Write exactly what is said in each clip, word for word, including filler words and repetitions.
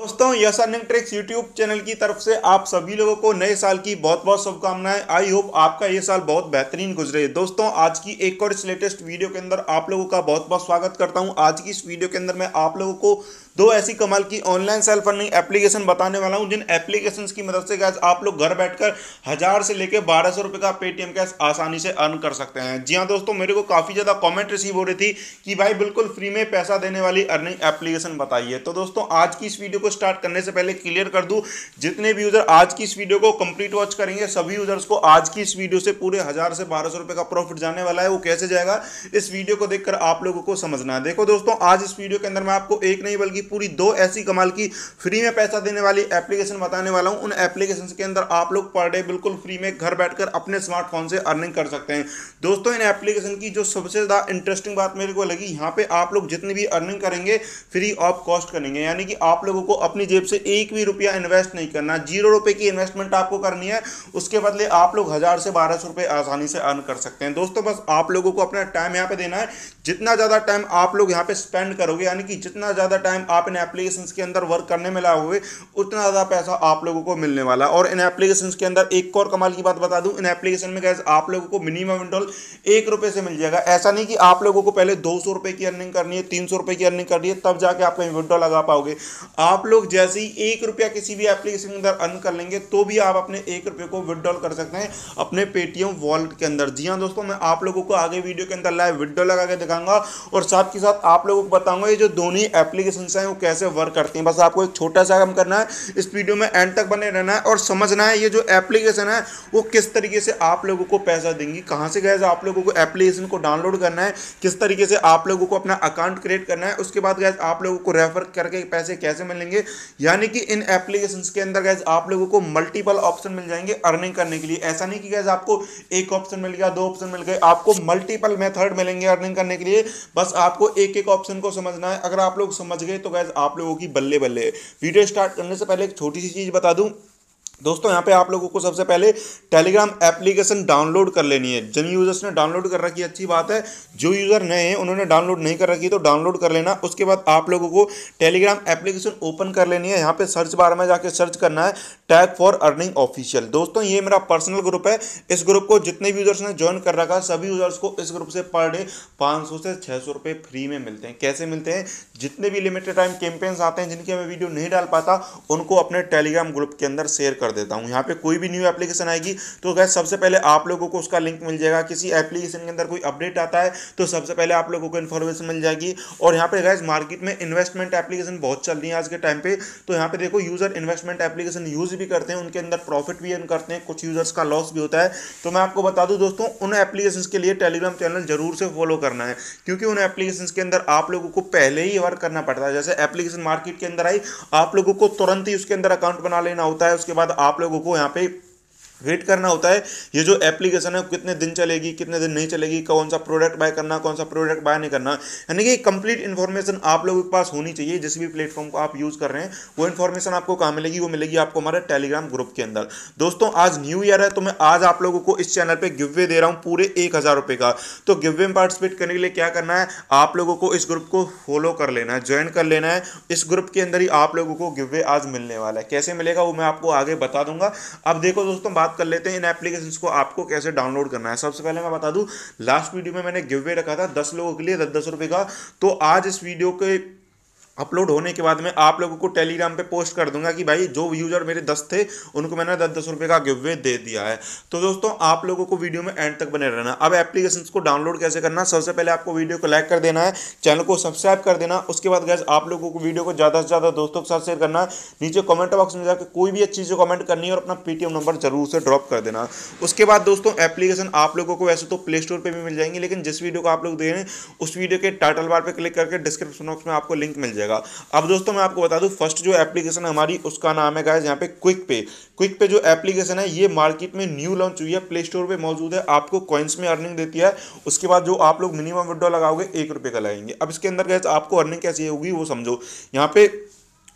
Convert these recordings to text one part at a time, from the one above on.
दोस्तों yes earning tricks YouTube channel की तरफ से आप सभी लोगों को नए साल की बहुत बहुत शुभकामनाएं। आई होप आपका ये साल बहुत बेहतरीन गुजरे। दोस्तों आज की एक और इस लेटेस्ट वीडियो के अंदर आप लोगों का बहुत बहुत स्वागत करता हूं। आज की इस वीडियो के अंदर मैं आप लोगों को दो ऐसी कमाल की ऑनलाइन सेल्फ अर्निंग एप्लीकेशन बताने वाला हूं जिन एप्लीकेशंस की मदद से गैस आप लोग घर बैठकर हजार से लेकर बारह सौ रुपए का पेटीएम कैश आसानी से अर्न कर सकते हैं। जी हाँ दोस्तों, मेरे को काफी ज्यादा कमेंट रिसीव हो रही थी कि भाई बिल्कुल फ्री में पैसा देने वाली अर्निंग एप्लीकेशन बताइए। तो दोस्तों आज की इस वीडियो को स्टार्ट करने से पहले क्लियर कर दूं, जितने भी यूजर आज की इस वीडियो को कंप्लीट वॉच करेंगे सभी यूजर्स को आज की इस वीडियो से पूरे हजार से बारह सौ रुपए का प्रॉफिट जाने वाला है। वो कैसे जाएगा इस वीडियो को देखकर आप लोगों को समझना है। देखो दोस्तों, आज इस वीडियो के अंदर मैं आपको एक नहीं बल्कि पूरी दो ऐसी कमाल की फ्री में पैसा देने वाली एप्लीकेशन बताने वाला हूं। उन एप्लीकेशन के अंदर आप लोग पर डे बिल्कुल फ्री में घर बैठकर अपने स्मार्टफोन से अर्निंग कर सकते हैं। दोस्तों इन एप्लीकेशन की जो सबसे ज्यादा इंटरेस्टिंग बात मेरे को लगी, यहाँ पे आप लोग जितनी भी अर्निंग करेंगे फ्री ऑफ कॉस्ट करेंगे, यानी कि आप लोगों को अपनी जेब से एक भी रुपया इन्वेस्ट नहीं करना, जीरो रुपए की इन्वेस्टमेंट आपको करनी है। उसके बदले आप लोग हजार से बारह सौ रुपए आसानी से अर्न कर सकते हैं। दोस्तों बस आप लोगों को अपना टाइम यहाँ पे देना है। जितना ज्यादा टाइम आप लोग यहाँ पे स्पेंड करोगे, यानी कि जितना ज्यादा टाइम आप इन एप्लीकेशंस के अंदर वर्क करने में लगाओगे, उतना ज्यादा पैसा आप लोगों को मिलने वाला है। और इन एप्लीकेशंस के अंदर एक और कमाल की बात बता दूं, इन एप्लीकेशन में गाइस आप लोगों को मिनिमम विड्रॉल एक रुपए से मिल जाएगा। ऐसा नहीं कि आप लोगों को पहले दो सौ रुपए की अर्निंग करनी है, तीन सौ रुपए की अर्निंग करनी है, तब जाके आप कहीं विड्रॉल लगा पाओगे। आप लोग जैसे ही एक रुपया किसी भी एप्लीकेशन के अंदर अर्न कर लेंगे तो भी आप अपने एक रुपये को विड्रॉल कर सकते हैं अपने पेटीएम वॉलेट के अंदर। जी हाँ दोस्तों, मैं आप लोगों को आगे वीडियो के अंदर लाइव विड्रॉल लगा के दिखाऊंगा और साथ के साथ आप लोगों को बताऊंगा ये जो दोनों एप्लीकेशन हैं वो कैसे वर्क करती हैं। बस आपको एक छोटा सा काम करना है, इस वीडियो में एंड तक बने रहना है और समझना है ये जो एप्लीकेशन है वो किस तरीके से आप लोगों को पैसा देंगी, कहां से गैस आप लोगों को एप्लीकेशन को डाउनलोड करना है, किस तरीके से आप लोगों को अपना अकाउंट क्रिएट करना है, उसके बाद गैस आप लोगों को रेफर करके पैसे कैसे मिलेंगे। यानी कि इन एप्लीकेशंस के अंदर गैस आप लोगों को मल्टीपल ऑप्शन मिल जाएंगे अर्निंग करने के लिए। ऐसा नहीं कि गैस आपको एक ऑप्शन मिल गया, दो ऑप्शन मिल गए, आपको मल्टीपल मेथड मिलेंगे अर्निंग करने के लिए। बस आपको एक एक ऑप्शन को समझना है। अगर आप लोग समझ गए तो गैस आप लोगों की बल्ले बल्ले। वीडियो स्टार्ट करने से पहले एक छोटी सी चीज बता दूं दोस्तों, यहाँ पे आप लोगों को सबसे पहले टेलीग्राम एप्लीकेशन डाउनलोड कर लेनी है। जिन यूजर्स ने डाउनलोड कर रखी है अच्छी बात है, जो यूजर नए हैं उन्होंने डाउनलोड नहीं कर रखी तो डाउनलोड कर लेना। उसके बाद आप लोगों को टेलीग्राम एप्लीकेशन ओपन कर लेनी है। यहाँ पे सर्च बार में जाके सर्च करना है टैग फॉर अर्निंग ऑफिशियल। दोस्तों ये मेरा पर्सनल ग्रुप है। इस ग्रुप को जितने भी यूजर्स ने ज्वाइन कर रखा है सभी यूजर्स को इस ग्रुप से पर डे पाँच सौ से छः सौ रुपये फ्री में मिलते हैं। कैसे मिलते हैं? जितने भी लिमिटेड टाइम कैंपेन्स आते हैं जिनकी मैं वीडियो नहीं डाल पाता उनको अपने टेलीग्राम ग्रुप के अंदर शेयर कर देता हूँ। यहाँ पे कोई भी न्यू एप्लीकेशन आएगी तो गैस सबसे पहले आप लोगों को उसका लिंक मिल जाएगा। किसी एप्लीकेशन के अंदर कोई अपडेट आता है तो सबसे पहले आप लोगों को इन्फॉर्मेशन मिल जाएगी। और यहाँ पे गैस मार्केट में इन्वेस्टमेंट एप्लीकेशन बहुत चल रही है आज के टाइम पे। तो यहाँ पे देखो यूजर इन्वेस्टमेंट एप्लीकेशन यूज भी करते हैं, उनके अंदर प्रॉफिट भी अर्न करते हैं, कुछ यूजर्स का लॉस भी होता है। तो मैं आपको बता दूं दोस्तों, उन एप्लीकेशन के लिए टेलीग्राम चैनल जरूर से फॉलो करना है, क्योंकि उन एप्लीकेशन के अंदर आप लोगों को पहले ही वर्क करना पड़ता है। जैसे एप्लीकेशन मार्केट के अंदर आई, आप लोगों को तुरंत ही उसके अंदर अकाउंट बना लेना होता है। उसके बाद आप लोगों को यहाँ पे वेट करना होता है ये जो एप्लीकेशन है कितने दिन चलेगी, कितने दिन नहीं चलेगी, कौन सा प्रोडक्ट बाय करना, कौन सा प्रोडक्ट बाय नहीं करना। यानी कि कंप्लीट इन्फॉर्मेशन आप लोगों के पास होनी चाहिए। जिस भी प्लेटफॉर्म को आप यूज कर रहे हैं वो इन्फॉर्मेशन आपको कहाँ मिलेगी? वो मिलेगी आपको हमारे टेलीग्राम ग्रुप के अंदर। दोस्तों आज न्यू ईयर है तो मैं आज आप लोगों को इस चैनल पे गिव दे रहा हूँ पूरे एक हजार रुपए का। तो गिव में पार्टिसिपेट करने के लिए क्या करना है, आप लोगों को इस ग्रुप को फॉलो कर लेना है, ज्वाइन कर लेना है। इस ग्रुप के अंदर ही आप लोगों को गिव आज मिलने वाला है। कैसे मिलेगा वो मैं आपको आगे बता दूंगा। अब देखो दोस्तों, बात कर लेते हैं इन एप्लीकेशंस को आपको कैसे डाउनलोड करना है। सबसे पहले मैं बता दूं, लास्ट वीडियो में मैंने गिव अवे रखा था दस लोगों के लिए दस दस रुपए का। तो आज इस वीडियो के अपलोड होने के बाद में आप लोगों को टेलीग्राम पे पोस्ट कर दूंगा कि भाई जो यूजर मेरे दस थे उनको मैंने दस दस रुपए का गिव अवे दे दिया है। तो दोस्तों आप लोगों को वीडियो में एंड तक बने रहना। अब एप्लीकेशंस को डाउनलोड कैसे करना, सबसे पहले आपको वीडियो को लाइक कर देना है, चैनल को सब्सक्राइब कर देना। उसके बाद गैस आप लोगों को वीडियो को ज़्यादा से ज़्यादा दोस्तों के साथ शेयर करना। नीचे कमेंट बॉक्स में जाकर कोई भी अच्छी चीज़ कमेंट करनी है और अपना पेटीएम नंबर जरूर से ड्रॉप कर देना। उसके बाद दोस्तों एप्लीकेशन आप लोगों को वैसे तो प्ले स्टोर पर भी मिल जाएंगी, लेकिन जिस वीडियो को आप लोग देख रहे हैं उस वीडियो के टाइटल बार पर क्लिक करके डिस्क्रिप्शन बॉक्स में आपको लिंक मिल जाएगा। अब दोस्तों तो मैं आपको बता दूं, फर्स्ट जो एप्लीकेशन है हमारी उसका नाम है गाइस यहाँ पे क्विक पे। क्विक पे जो एप्लीकेशन है ये मार्केट में न्यू लॉन्च हुई है, प्ले स्टोर पे मौजूद है, आपको कॉइन्स में अर्निंग देती है। उसके बाद जो आप लोग मिनिमम विड्रॉ लगाओगे एक रुपये का लगाएंगे। अब इसके अंदर गाइस आपको अर्निंग कैसी होगी वो समझो। यहाँ पे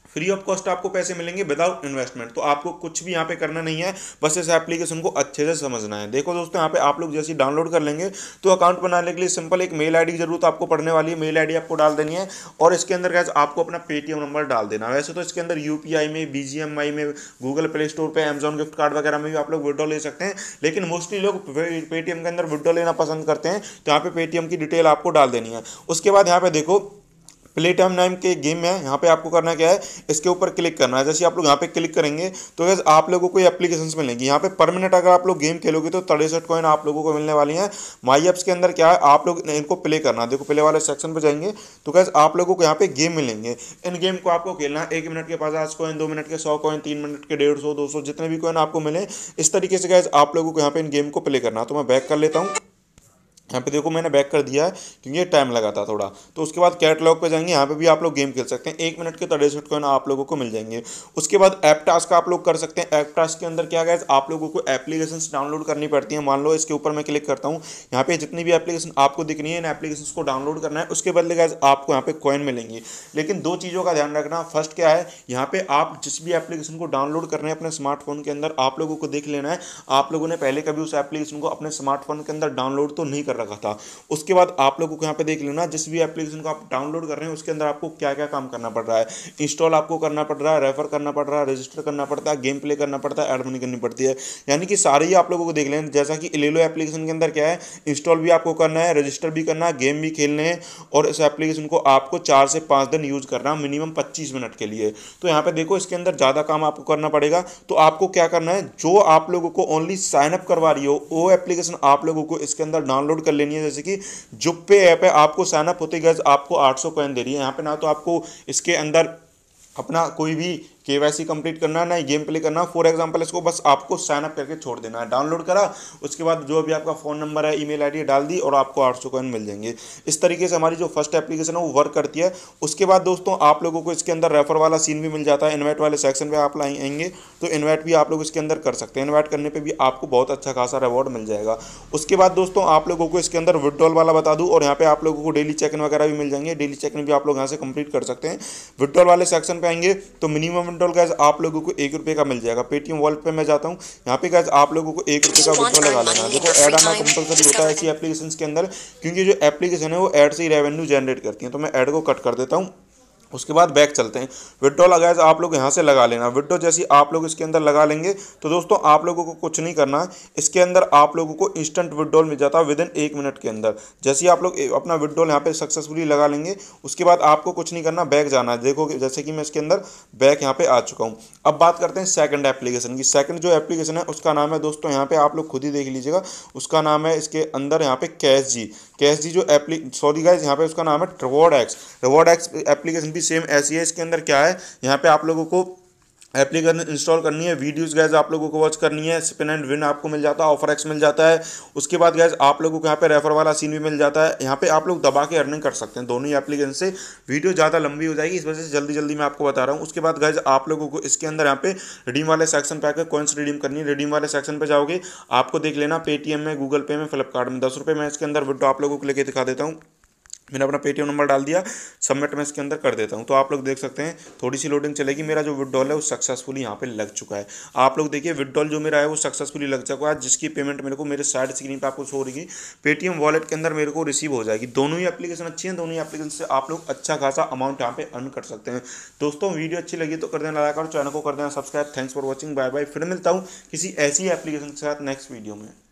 फ्री ऑफ कॉस्ट आपको पैसे मिलेंगे विदाउट इन्वेस्टमेंट। तो आपको कुछ भी यहाँ पे करना नहीं है, बस इस एप्लीकेशन को अच्छे से समझना है। देखो दोस्तों, यहाँ पे आप लोग जैसे डाउनलोड कर लेंगे तो अकाउंट बनाने के लिए सिंपल एक मेल आईडी की जरूरत आपको पड़ने वाली है। मेल आईडी आपको डाल देनी है और इसके अंदर गैस आपको अपना पेटीएम नंबर डाल देना। वैसे तो इसके अंदर यूपीआई में, बीजीएमआई में, गूगल प्ले स्टोर पे, अमेजॉन गिफ्ट कार्ड वगैरह में भी आप लोग विड्रॉ ले सकते हैं, लेकिन मोस्टली लोग पेटीएम के अंदर विड्रॉ लेना पसंद करते हैं। तो यहाँ पे पेटीएम की डिटेल आपको डाल देनी है। उसके बाद यहाँ पे देखो प्ले टाइम नाम के गेम है, यहाँ पे आपको करना क्या है, इसके ऊपर क्लिक करना है। जैसे आप लोग यहाँ पे क्लिक करेंगे तो गैस आप लोगों को एप्लीकेशंस मिलेंगी। यहाँ पे पर मिनट अगर आप लोग गेम खेलोगे तो तिरसठ कॉइन आप लोगों को मिलने वाली हैं। माई एप्स के अंदर क्या है, आप लोग इनको प्ले करना है। देखो प्ले वाले सेक्शन पे जाएंगे तो गैस आप लोगों को यहाँ पे गेम मिलेंगे। इन गेम को आपको खेलना है। एक मिनट के पचास कॉइन, दो मिनट के सौ कॉइन, तीन मिनट के डेढ़ सौ, दो सौ, जितने भी कॉइन आपको मिले, इस तरीके से गैस आप लोगों को यहाँ पे इन गेम को प्ले करना है। तो मैं बैक कर लेता हूँ। यहाँ पे देखो मैंने बैक कर दिया है क्योंकि ये टाइम लगा था थोड़ा। तो उसके बाद कैटलॉग पे जाएंगे, यहाँ पे भी आप लोग गेम खेल सकते हैं। एक मिनट के तिरसठ कॉइन आप लोगों को मिल जाएंगे। उसके बाद ऐप टास्क आप लोग कर सकते हैं। ऐप टास्क के अंदर क्या है, आप लोगों को एप्लीकेशंस डाउनलोड करनी पड़ती है। मान लो इसके ऊपर मैं क्लिक करता हूँ, यहाँ पे जितनी भी एप्लीकेशन आपको दिख रही है, इन एप्लीकेशन को डाउनलोड करना है। उसके बदले गाइस आपको यहाँ पे कॉइन मिलेंगी। लेकिन दो चीज़ों का ध्यान रखना। फर्स्ट क्या है, यहाँ पे आप जिस भी एप्लीकेशन को डाउनलोड कर रहे हैं अपने स्मार्टफोन के अंदर, आप लोगों को देख लेना है आप लोगों ने पहले कभी उस एप्लीकेशन को अपने स्मार्टफोन के अंदर डाउनलोड तो नहीं कर रखा था। उसके बाद आप लोगों को यहाँ पे देख लेना जिस भी एप्लीकेशन को आप डाउनलोड कर रहे हैं उसके अंदर आपको क्या क्या काम करना पड़ रहा है। इंस्टॉल आपको करना पड़ रहा है, रेफर करना पड़ रहा है, रजिस्टर करना पड़ता है, गेम प्ले करना पड़ता है, एड मनी करनी पड़ती है। यानी कि सारे ही आप लोगों को देख लेना। जैसा कि इलेलो एप्लीकेशन के अंदर क्या है, इंस्टॉल भी आपको करना है, रजिस्टर भी करना है, गेम भी खेलने हैं, और इस एप्लीकेशन को आपको चार से पाँच दिन यूज करना है, मिनिमम पच्चीस मिनट के लिए। तो यहाँ पे देखो इसके अंदर ज़्यादा काम आपको करना पड़ेगा। तो आपको क्या करना है, जो आप लोगों को ओनली साइन अप करवा रही हो वो एप्लीकेशन आप लोगों को इसके अंदर डाउनलोड कर लेनी है। जैसे कि जुप पे ऐप है, आपको साइन अप होते गैस आपको आठ सौ कॉइन दे रही है। यहाँ पे ना तो आपको इसके अंदर अपना कोई भी केवाईसी कंप्लीट करना है, ना गेम प्ले करना। फॉर एग्जांपल इसको बस आपको साइन अप करके छोड़ देना है। डाउनलोड करा, उसके बाद जो भी आपका फ़ोन नंबर है, ईमेल आईडी डाल दी और आपको आठ सौ कॉइन मिल जाएंगे। इस तरीके से हमारी जो फर्स्ट एप्लीकेशन है वो वर्क करती है। उसके बाद दोस्तों आप लोगों को इसके अंदर रेफर वाला सीन भी मिल जाता है। इन्वाइट वाले सेक्शन पर आप आएंगे तो इन्वाइट भी आप लोग इसके अंदर कर सकते हैं। इन्वाइट करने पर भी आपको बहुत अच्छा खासा रिवॉर्ड मिल जाएगा। उसके बाद दोस्तों आप लोगों को इसके अंदर विड्रॉल वाला बता दूँ, और यहाँ पे आप लोगों को डेली चेक इन वगैरह भी मिल जाएंगे। डेली चेक इन भी आप लोग यहाँ से कंप्लीट कर सकते हैं। विड्रॉल वाले सेक्शन पे आएंगे तो मिनिमम विड्रॉल गैस आप लोगों को एक रुपये का मिल जाएगा। पेटीएम वॉलेट पे मैं जाता हूँ, यहाँ पे गैस आप लोगों को एक रुपये का विड्रॉल लगा लेना है। देखो ऐड आना कंपलसरी होता है ऐसी एप्लीकेशंस के अंदर, क्योंकि जो एप्लीकेशन है वो ऐड से ही रेवेन्यू जनरेट करती है। तो मैं ऐड को कट कर देता हूँ। उसके बाद बैक चलते हैं। विड्रॉल अगर आप लोग यहाँ से लगा लेना। विड्रॉ जैसे आप लोग इसके अंदर लगा लेंगे तो दोस्तों आप लोगों को कुछ नहीं करना। इसके अंदर आप लोगों को इंस्टेंट विड्रॉल मिल जाता है विद इन एक मिनट के अंदर। जैसे ही आप लोग अपना विड्रॉल यहाँ पे सक्सेसफुली लगा लेंगे, उसके बाद आपको कुछ नहीं करना, बैक जाना है। देखो जैसे कि मैं इसके अंदर बैक यहाँ पे आ चुका हूँ। अब बात करते हैं सेकंड एप्लीकेशन की। सेकंड जो एप्लीकेशन है उसका नाम है दोस्तों, यहाँ पे आप लोग खुद ही देख लीजिएगा, उसका नाम है इसके अंदर यहाँ पे कैश जी। कैश जी जो एप्ली सॉरी गाइज यहाँ पे उसका नाम है reward X. Reward X application भी सेम ऐसी है। इसके अंदर क्या है, यहाँ पे आप लोगों को एप्लीकेशन इंस्टॉल करनी है, वीडियोस गैस आप लोगों को वॉच करनी है, स्पिन एंड विन आपको मिल जाता है, ऑफर एक्स मिल जाता है। उसके बाद गैस आप लोगों को यहाँ पे रेफर वाला सीन भी मिल जाता है। यहाँ पे आप लोग दबा के अर्निंग कर सकते हैं दोनों ही एप्लीकेशन से। वीडियो ज़्यादा लंबी हो जाएगी, इस वजह से जल्दी जल्दी मैं आपको बता रहा हूँ। उसके बाद गैस आप लोगों को इसके अंदर यहाँ पे रिडीम वाले सेक्शन पे आकर कॉइन्स रिडीम करनी है। रिडीम वाले सेक्शन पे जाओगे, आपको देख लेना पेटीएम में, गूगल पे में, फ्लिपकार्ट में दस रुपये मैं इसके अंदर विड्रॉ आप लोगों को लेके दिखा देता हूँ। मैंने अपना पेटीएम नंबर डाल दिया, सबमिट में इसके अंदर कर देता हूं। तो आप लोग देख सकते हैं थोड़ी सी लोडिंग चलेगी। मेरा जो विड्रॉल है वो सक्सेसफुली यहाँ पे लग चुका है। आप लोग देखिए विड्रॉल जो मेरा है वो सक्सेसफुली लग चुका है, जिसकी पेमेंट मेरे को मेरे साइड स्क्रीन पे आपको शो हो रही है। पेटीएम वॉलेट के अंदर मेरे को रिसीव हो जाएगी। दोनों ही एप्लीकेशन अच्छी हैं, दोनों ही एप्लीकेशन से आप लोग अच्छा खासा अमाउंट यहाँ पे अर्न कर सकते हैं। दोस्तों वीडियो अच्छी लगी तो कर देना लाइक और चैनल को कर देना subscribe. Thanks for watching, bye bye. फिर मिलता हूँ किसी ऐसी एप्लीकेशन के साथ नेक्स्ट वीडियो में।